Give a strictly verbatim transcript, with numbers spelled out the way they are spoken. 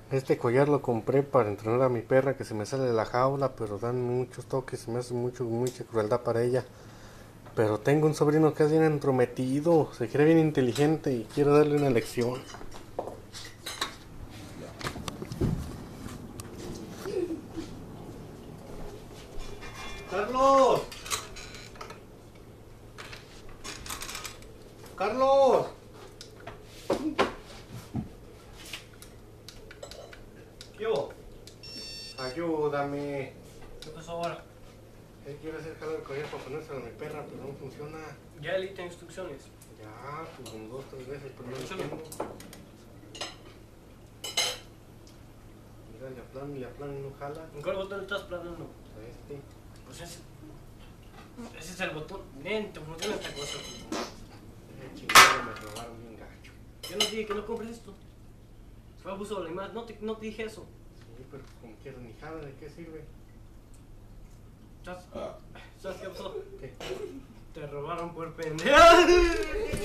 Este collar lo compré para entrenar a mi perra que se me sale de la jaula, pero dan muchos toques, se me hace mucho, mucha crueldad para ella. Pero tengo un sobrino que es bien entrometido, se cree bien inteligente y quiero darle una lección. ¡Carlos! ¡Carlos! ¿Qué hubo? Ayúdame. ¿Qué pasó ahora? Él quiere hacer jalar el collar para ponérselo a mi perra, pero no funciona. Ya le di instrucciones. Ya, pues un, dos, tres veces, pero no lo Échalo. entiendo. Mira, le aplano y le aplano y no jala. ¿En cuál botón estás planando? A este. Pues ese. Ese es el botón. Lento, funciona esta cosa. Eh, chingado, me robaron bien gacho. Yo no dije que no compres esto. Fue abuso de la imagen. No te, no te dije eso. Sí, pero como quiero ni jala, ¿de qué sirve? ¿Sabes, ¿Sabes qué pasó? ¿Qué? Te robaron por pendejo.